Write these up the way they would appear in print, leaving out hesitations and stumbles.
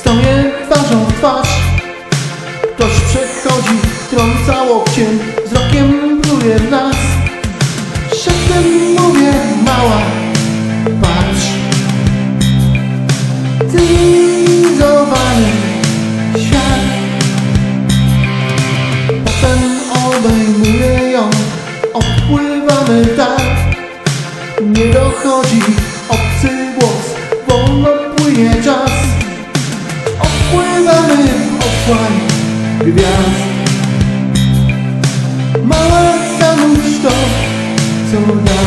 Stoję twarzą w twarz. Ktoś przechodzi, trąca łokciem, wzrokiem pluje w nas. Szeptem mówię: mała, patrz. Cywilizowany świat. Potem obejmuję ją, odpływamy tak. Nie dochodzi obcy głos, wolno płynie czas. Odpływamy w otchłań gwiazd. Mała, zanurz to, co da.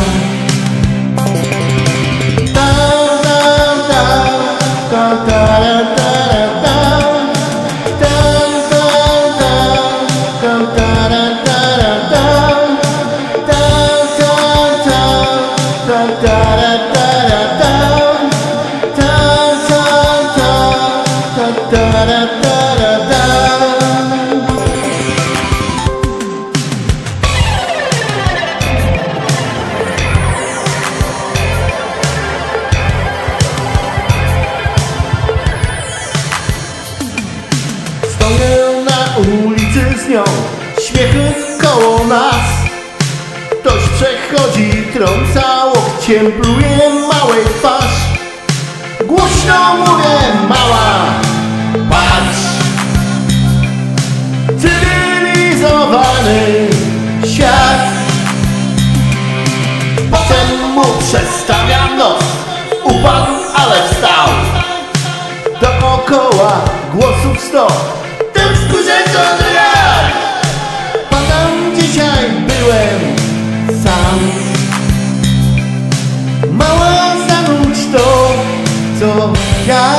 Stoję na ulicy z nią, śmiechy koło nas. Ktoś przechodzi, trąca łokciem, pluje małej twarz. Głośno mówię: mała, patrz. Cywilizowany świat. Potem mu przestawiam nos. Upadł, ale wstał. Dookoła głosów sto. Ten wkurzęty rad. Padam, dzisiaj byłem sam. Mała, zanudź to, co ja.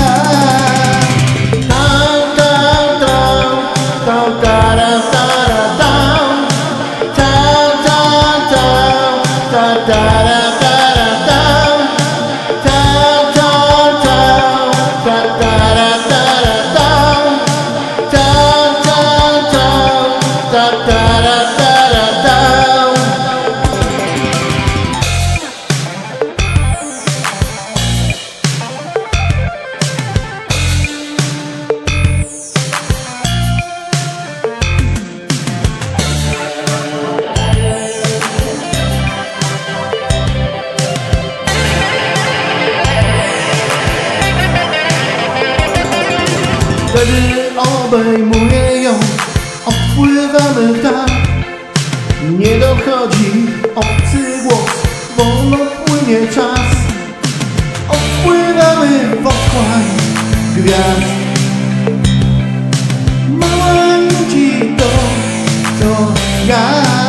Wtedy obejmuję ją, odpływamy tak. Nie dochodzi obcy głos, wolno płynie czas. Odpływamy w otchłań gwiazd. Mała, nudzi to, co ja.